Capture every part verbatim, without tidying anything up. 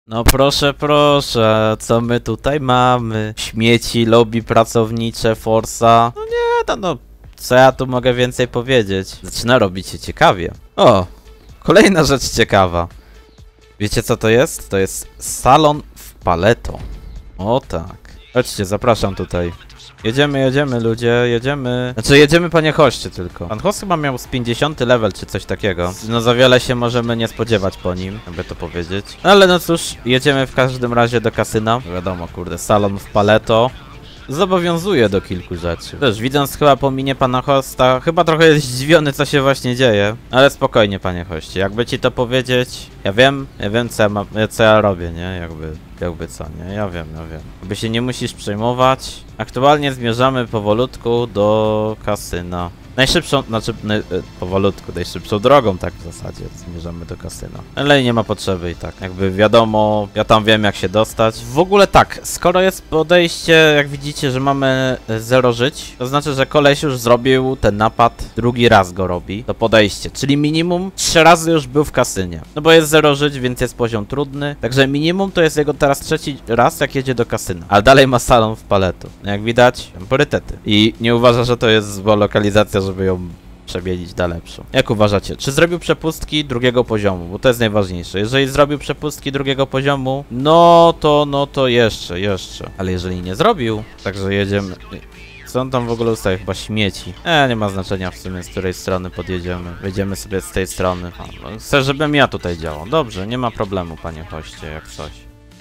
No proszę, proszę, co my tutaj mamy? Śmieci, lobby pracownicze, Forsa. No nie, no, no, co ja tu mogę więcej powiedzieć? Zaczyna robić się ciekawie. O, kolejna rzecz ciekawa. Wiecie co to jest? To jest salon w Paleto. O tak. Chodźcie, zapraszam tutaj. Jedziemy, jedziemy ludzie, jedziemy. Znaczy jedziemy panie hoście tylko. Pan host chyba miał z pięćdziesiąty level czy coś takiego. No za wiele się możemy nie spodziewać po nim, jakby to powiedzieć. No ale no cóż, jedziemy w każdym razie do kasyna. Wiadomo, kurde, salon w Paleto zobowiązuje do kilku rzeczy. Też widząc chyba po minie pana hosta, chyba trochę jest zdziwiony co się właśnie dzieje. Ale spokojnie panie hoście, jakby ci to powiedzieć, ja wiem, ja wiem co ja, ma, co ja robię, nie? Jakby, jakby co, nie? Ja wiem, ja wiem. Jakby się nie musisz przejmować. Aktualnie zmierzamy powolutku do kasyna. Najszybszą, znaczy naj, powolutku, najszybszą drogą tak w zasadzie zmierzamy do kasyna. Ale nie ma potrzeby i tak. Jakby wiadomo, ja tam wiem jak się dostać. W ogóle tak, skoro jest podejście, jak widzicie, że mamy zero żyć, to znaczy, że koleś już zrobił ten napad, drugi raz go robi. To podejście, czyli minimum trzy razy już był w kasynie. No bo jest zero żyć, więc jest poziom trudny. Także minimum to jest jego teraz trzeci raz, jak jedzie do kasyna. Ale dalej ma salon w Paleto. Jak widać, priorytety. I nie uważa, że to jest zła lokalizacja, żeby ją przemienić na lepszą. Jak uważacie? Czy zrobił przepustki drugiego poziomu? Bo to jest najważniejsze. Jeżeli zrobił przepustki drugiego poziomu, no to, no to jeszcze, jeszcze. Ale jeżeli nie zrobił, także jedziemy... Co on tam w ogóle ustaje? Chyba śmieci. E, nie ma znaczenia w sumie, z której strony podjedziemy. Wejdziemy sobie z tej strony. A, no, chcę, żebym ja tutaj działał. Dobrze, nie ma problemu, panie hoście, jak coś.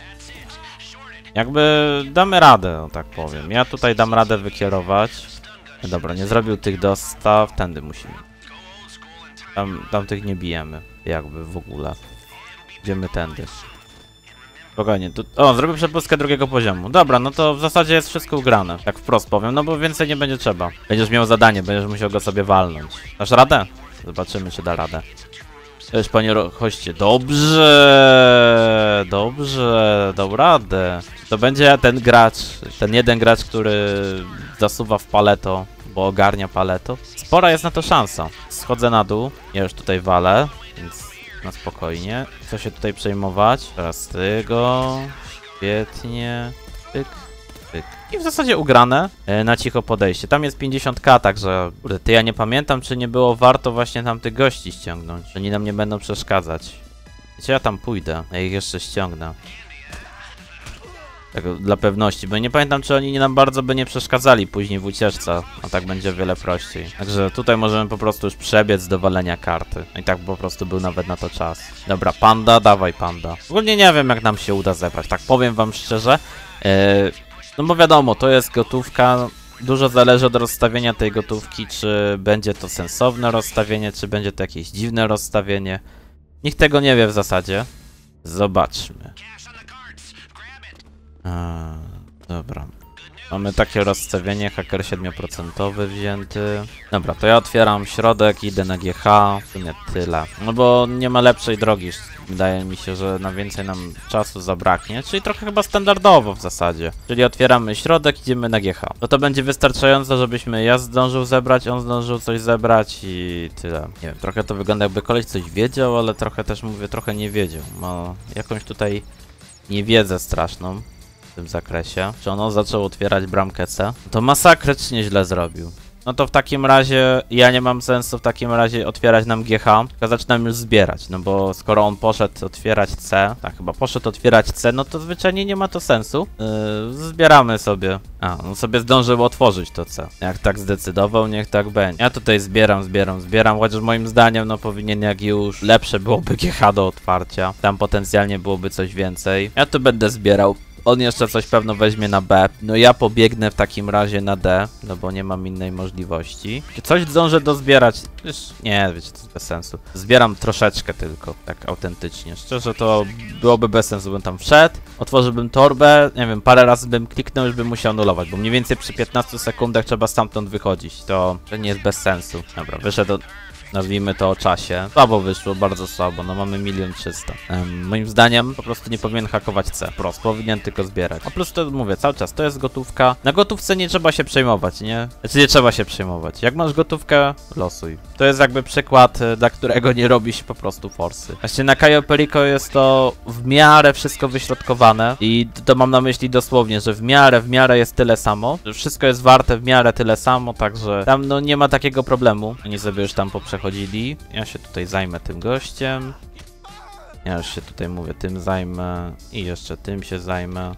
Jakby damy radę, no tak powiem. Ja tutaj dam radę wykierować. Dobra, nie zrobił tych dostaw, tędy musimy. Tam, tam tych nie bijemy, jakby w ogóle. Idziemy tędy. Spokojnie, tu... O, zrobił przepustkę drugiego poziomu. Dobra, no to w zasadzie jest wszystko ugrane, tak wprost powiem, no bo więcej nie będzie trzeba. Będziesz miał zadanie, będziesz musiał go sobie walnąć. Dasz radę? Zobaczymy, czy da radę. Cześć, panie hoście. Dobrze, dobrze, dał radę. To będzie ten gracz, ten jeden gracz, który zasuwa w Paleto, bo ogarnia Paleto. Spora jest na to szansa. Schodzę na dół, ja już tutaj walę, więc na spokojnie. Co się tutaj przejmować? Teraz tego, świetnie, pyk, pyk. I w zasadzie ugrane e, na cicho podejście. Tam jest pięćdziesiąt ka, także kurde, ty ja nie pamiętam, czy nie było warto właśnie tam tych gości ściągnąć. Oni nam nie będą przeszkadzać. Wiecie, ja tam pójdę, ja ich jeszcze ściągnę. Tak dla pewności, bo nie pamiętam, czy oni nam bardzo by nie przeszkadzali później w ucieczce, a tak będzie o wiele prościej. Także tutaj możemy po prostu już przebiec do walenia karty. I tak po prostu był nawet na to czas. Dobra, panda, dawaj panda. Ogólnie nie wiem, jak nam się uda zebrać, tak powiem wam szczerze. Yy, no bo wiadomo, to jest gotówka. Dużo zależy od rozstawienia tej gotówki, czy będzie to sensowne rozstawienie, czy będzie to jakieś dziwne rozstawienie. Nikt tego nie wie w zasadzie. Zobaczmy. A, dobra. Mamy takie rozstawienie, haker siedem procent wzięty. Dobra, to ja otwieram środek, idę na G H, w sumie tyle. No bo nie ma lepszej drogi, wydaje mi się, że na więcej nam czasu zabraknie, czyli trochę chyba standardowo w zasadzie. Czyli otwieramy środek, idziemy na G H. No to będzie wystarczająco, żebyśmy ja zdążył zebrać, on zdążył coś zebrać i tyle. Nie wiem, trochę to wygląda jakby koleś coś wiedział, ale trochę też mówię, trochę nie wiedział. Ma jakąś tutaj niewiedzę straszną w tym zakresie. Czy ono zaczął otwierać bramkę C? To masakrycznie źle zrobił. No to w takim razie ja nie mam sensu w takim razie otwierać nam G H, tylko zaczynam już zbierać, no bo skoro on poszedł otwierać C, tak chyba poszedł otwierać C, no to zwyczajnie nie ma to sensu. Yy, zbieramy sobie. A, on sobie zdążył otworzyć to C. Jak tak zdecydował, niech tak będzie. Ja tutaj zbieram, zbieram, zbieram, chociaż moim zdaniem no powinien jak już lepsze byłoby G H do otwarcia. Tam potencjalnie byłoby coś więcej. Ja tu będę zbierał. On jeszcze coś pewno weźmie na B. No ja pobiegnę w takim razie na D, no bo nie mam innej możliwości. Czy coś zdążę dozbierać? Wiesz, nie, wiecie, to jest bez sensu. Zbieram troszeczkę tylko, tak autentycznie. Szczerze to byłoby bez sensu, bym tam wszedł, otworzyłbym torbę, nie wiem, parę razy bym kliknął, już bym musiał anulować, bo mniej więcej przy piętnastu sekundach trzeba stamtąd wychodzić. To, to nie jest bez sensu. Dobra, wyszedł... nazwijmy to o czasie. Słabo wyszło, bardzo słabo, no mamy milion trzysta. Um, moim zdaniem po prostu nie powinien hakować C, prost, powinien tylko zbierać. A plus to mówię, cały czas, to jest gotówka. Na gotówce nie trzeba się przejmować, nie? Znaczy nie trzeba się przejmować. Jak masz gotówkę, losuj. To jest jakby przykład, dla którego nie robi się po prostu forsy. Właśnie na Cayo Perico jest to w miarę wszystko wyśrodkowane i to mam na myśli dosłownie, że w miarę, w miarę jest tyle samo, że wszystko jest warte w miarę tyle samo, także tam no nie ma takiego problemu. Oni sobie już tam poprzechodzili. Ja się tutaj zajmę tym gościem. Ja już się tutaj mówię, tym zajmę i jeszcze tym się zajmę.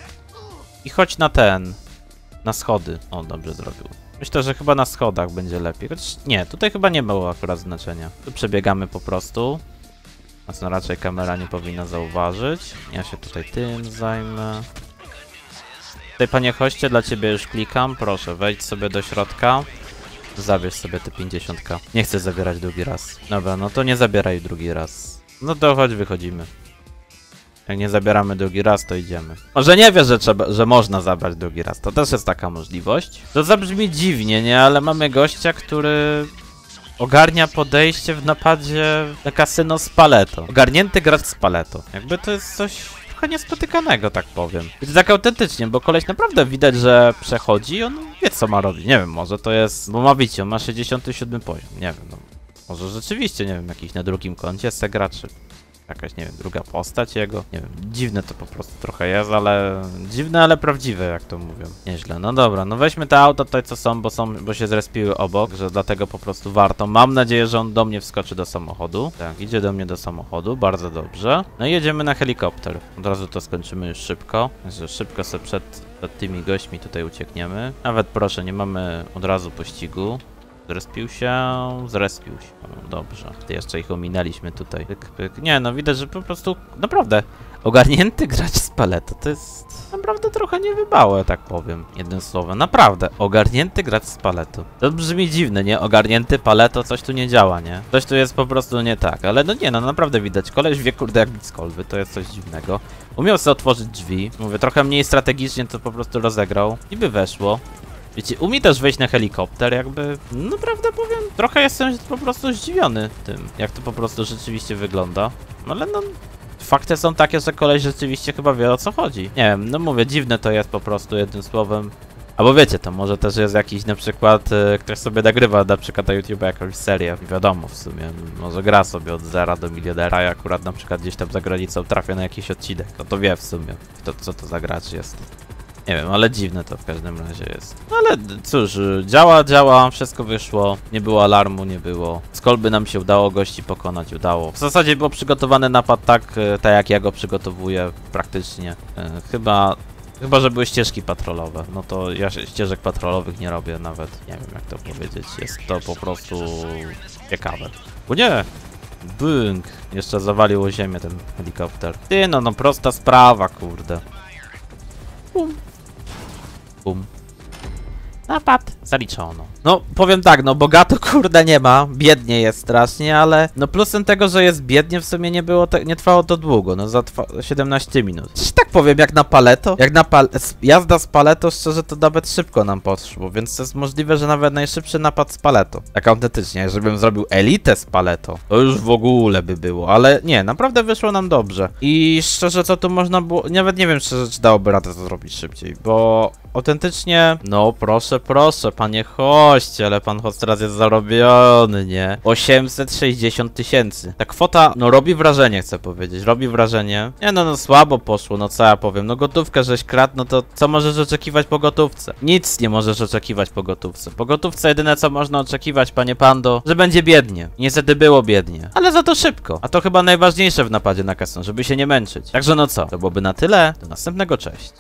I chodź na ten, na schody. O, dobrze zrobił. Myślę, że chyba na schodach będzie lepiej. Chociaż nie, tutaj chyba nie było akurat znaczenia. Tu przebiegamy po prostu. A co raczej kamera nie powinna zauważyć. Ja się tutaj tym zajmę. Tutaj, panie hoście, dla ciebie już klikam. Proszę, wejdź sobie do środka. Zabierz sobie te pięćdziesiąt ka. Nie chcę zabierać drugi raz. Dobra, no to nie zabieraj drugi raz. No to chodź, wychodzimy. Jak nie zabieramy drugi raz, to idziemy. Może nie wiesz, że trzeba, że można zabrać drugi raz. To też jest taka możliwość. To zabrzmi dziwnie, nie? Ale mamy gościa, który ogarnia podejście w napadzie na kasyno z paleto. Ogarnięty gracz z paleto. Jakby to jest coś trochę niespotykanego, tak powiem. I to tak autentycznie, bo koleś naprawdę widać, że przechodzi, on wie, co ma robić. Nie wiem, może to jest, bo ma widzicie, on ma sześćdziesiąty siódmy poziom. Nie wiem, no. Może rzeczywiście, nie wiem, jakiś na drugim koncie se graczy. Jakaś, nie wiem, druga postać jego. Nie wiem, dziwne to po prostu trochę jest, ale... Dziwne, ale prawdziwe, jak to mówią. Nieźle. No dobra, no weźmy te auto tutaj, co są, bo są, bo się zrespiły obok, że dlatego po prostu warto. Mam nadzieję, że on do mnie wskoczy do samochodu. Tak, idzie do mnie do samochodu, bardzo dobrze. No i jedziemy na helikopter. Od razu to skończymy już szybko. Także szybko sobie przed, przed tymi gośćmi tutaj uciekniemy. Nawet proszę, nie mamy od razu pościgu. Zrespił się, zrespił się. O, dobrze. Ty jeszcze ich ominęliśmy tutaj. Pyk, pyk. Nie, no widać, że po prostu naprawdę ogarnięty gracz z paleto. To jest naprawdę trochę niewybałe, tak powiem. Jednym słowem. Naprawdę. Ogarnięty gracz z paleto. To brzmi dziwne, nie? Ogarnięty paleto, coś tu nie działa, nie? Coś tu jest po prostu nie tak. Ale no nie, no naprawdę widać. Koleś wie, kurde, jak bić z kolby. To jest coś dziwnego. Umiał sobie otworzyć drzwi. Mówię, trochę mniej strategicznie to po prostu rozegrał. I by weszło. Wiecie, umie też wejść na helikopter, jakby, naprawdę powiem, trochę jestem po prostu zdziwiony tym, jak to po prostu rzeczywiście wygląda. No ale no, fakty są takie, że koleś rzeczywiście chyba wie, o co chodzi. Nie wiem, no mówię, dziwne to jest po prostu, jednym słowem. Albo wiecie, to może też jest jakiś na przykład, y, ktoś sobie nagrywa na przykład na YouTube jakąś serię, wiadomo w sumie, może gra sobie od zera do milionera i akurat na przykład gdzieś tam za granicą trafia na jakiś odcinek, no to wie w sumie, kto, co to za gracz jest. Nie wiem, ale dziwne to w każdym razie jest. No ale cóż, działa, działa, wszystko wyszło, nie było alarmu, nie było. Z kolby nam się udało gości pokonać, udało. W zasadzie był przygotowany napad tak, tak jak ja go przygotowuję praktycznie. Chyba, chyba, że były ścieżki patrolowe, no to ja ścieżek patrolowych nie robię nawet, nie wiem jak to powiedzieć. Jest to po prostu ciekawe. O nie! Bünk! Jeszcze zawalił o ziemię ten helikopter. Ty, no, no prosta sprawa, kurde. Bum. Bum. Napad zaliczono. No, powiem tak, no bogato kurde nie ma, biednie jest strasznie, ale no plusem tego, że jest biednie w sumie nie było, nie trwało to długo, no za siedemnaście minut. Czy tak powiem, jak na paleto? Jak na pal jazda z paleto, szczerze to nawet szybko nam poszło, więc to jest możliwe, że nawet najszybszy napad z paleto. Tak autentycznie, żebym zrobił elitę z paleto, to już w ogóle by było, ale nie, naprawdę wyszło nam dobrze. I szczerze, co tu można było, nawet nie wiem szczerze, czy dałoby radę to zrobić szybciej, bo autentycznie, no proszę, proszę, panie hoście, ale pan host teraz jest zarobiony, nie? osiemset sześćdziesiąt tysięcy. Ta kwota, no robi wrażenie, chcę powiedzieć, robi wrażenie. Nie no, no słabo poszło, no co ja powiem, no gotówkę żeś kradł, no to co możesz oczekiwać po gotówce? Nic nie możesz oczekiwać po gotówce. Po gotówce jedyne co można oczekiwać, panie pando, że będzie biednie. Niestety było biednie, ale za to szybko. A to chyba najważniejsze w napadzie na kasyno, żeby się nie męczyć. Także no co, to byłoby na tyle, do następnego, cześć.